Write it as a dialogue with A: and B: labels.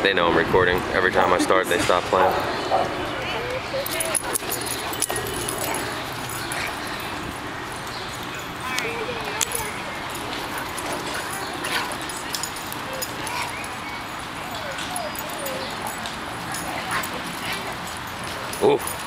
A: They know I'm recording. Every time I start, they stop playing. Ooh.